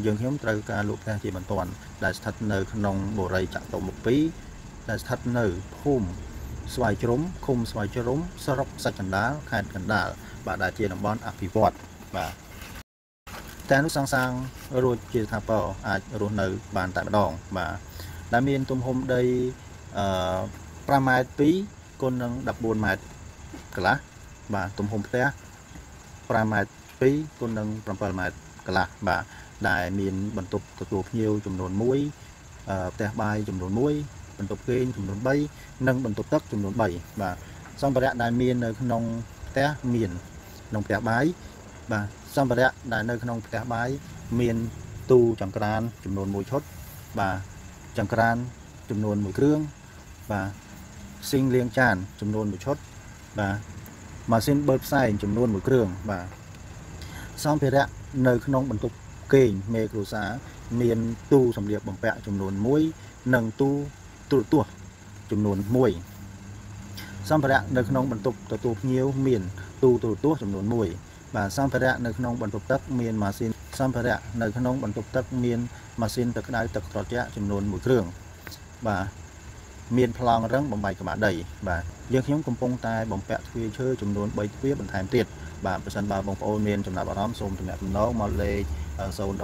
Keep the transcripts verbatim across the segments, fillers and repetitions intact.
យើងខ្ញុំត្រូវការលក់ផ្ទះជាបន្ទាន់ដែលស្ថិតនៅក្នុងបូរីចតុមុខពីរដែលស្ថិតនៅភូមិស្វាយជ្រុំឃុំស្វាយជ្រុំស្រុកសាច់កណ្ដាលខេត្តកណ្ដាលបាទដែលជាតំបន់អភិវឌ្ឍបាទតែនោះសាងសាងរួចជាថាពរអាចរស់នៅបានតែម្ដងបាទដែលមានទំហំដីអឺ5ម៉ែត្រពីរគុណនឹង14ម៉ែត្រកន្លះបាទទំហំផ្ទះ5ម៉ែត្រពីរគុណនឹង7ម៉ែត្រកន្លះបាទដែលមានបន្ទប់ទទួលភ្ញៀវចំនួនមួយផ្ទះបាយចំនួនមួយបន្ទប់គេងចំនួន3និងបន្ទប់ទឹកចំនួន3បាទសម្ភារៈដែលមាននៅក្នុងផ្ទះមានក្នុងផ្ទះបាយបាទសម្ភារៈដែលនៅក្នុងផ្ទះបាយមានទូចង្ក្រានចំនួនមួយឈុតបាទចង្ក្រានចំនួនមួយគ្រឿងបាទស៊ីងលាងចានចំនួនមួយឈុតបាទម៉ាស៊ីនបឺតផ្សែងចំនួនមួយគ្រឿងបាទសម្ភារៈនៅក្នុងបន្ទប់គេងមេគ្រួសារមានទូសម្លៀកបំពាក់ចំនួនមួយនិងទូទូរទស្សន៍ចំនួនមួយសម្ភារៈនៅក្នុងបន្ទប់ទទួលភ្ញៀវមានទូទូរទស្សន៍ចំនួនមួយបាទសម្ភារៈនៅក្នុងបន្ទប់ទឹកមានម៉ាស៊ីនសម្ភារៈនៅក្នុងបន្ទប់ទឹកមានម៉ាស៊ីនទឹកក្តៅទឹកត្រជាក់ចំនួនមួយគ្រឿងបាទមានប្លង់រឹងបំបែកក្បាលដីបាទយើងខ្ញុំកំពុងតែបំពាក់ទ្វារឈើចំនួន3ទ្វារបន្ថែមទៀតបាទប្រសិនបើបងប្អូនមានចំណាប់អារម្មណ៍សូមទំនាក់ទំនងមកលេខ015 65 16 11 017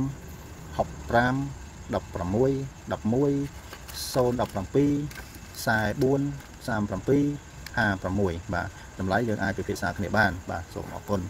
44 37 56បាទតម្លៃយើងអាចពិភាក្សាគ្នាបានបាទសូមអរគុណ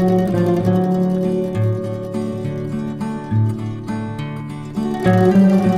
Thank you.